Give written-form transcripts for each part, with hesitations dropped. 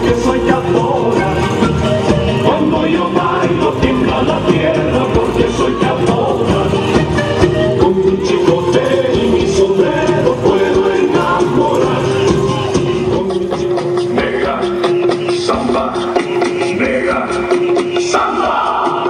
porque soy cabora. Cuando yo bailo tiembla la tierra porque soy cabora. Con mi chicote y mi sombrero puedo enamorar. Con mi chicote. Nega, samba, nega, samba.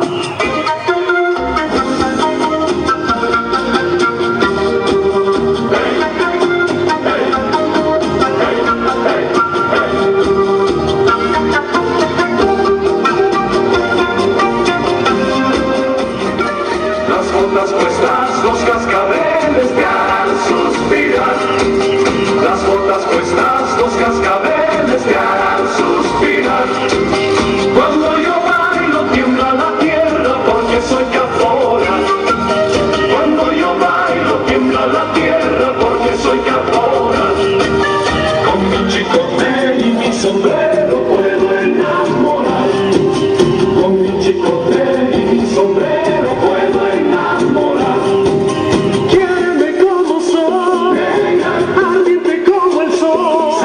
Las puestas, los cascabeles te harán suspirar. Las botas puestas, los cascabeles te harán suspirar. Cuando yo bailo tiembla la tierra porque soy cabora. Cuando yo bailo tiembla la tierra porque soy cabora. Con mi chicote y mi sombrero puedo enamorar. Con mi chicote y mi sombrero puedo enamorar. Quiéreme como soy, ardiente como el sol.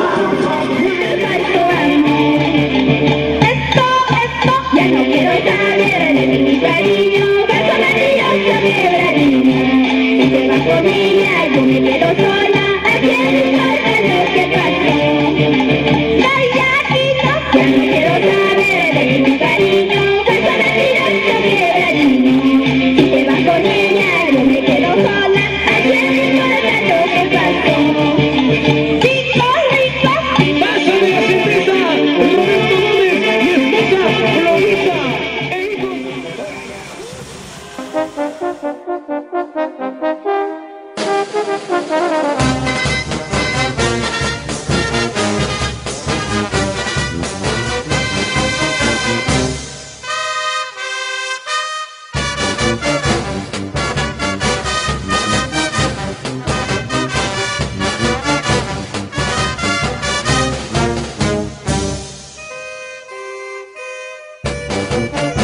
Ya no quiero saber de mi cariño, personalidad quebradina. Si te vas con ella y yo me quedo sola, ¿a quién le importa lo que pasó? Ya no quiero saber de mi cariño, personalidad quebradina. Si te vas con ella y yo me quedo sola, ¿a quién le importa lo que pasó? Rico, rico. Pásame la cerveza, Roberto Gómez y esposa Florita. Thank you.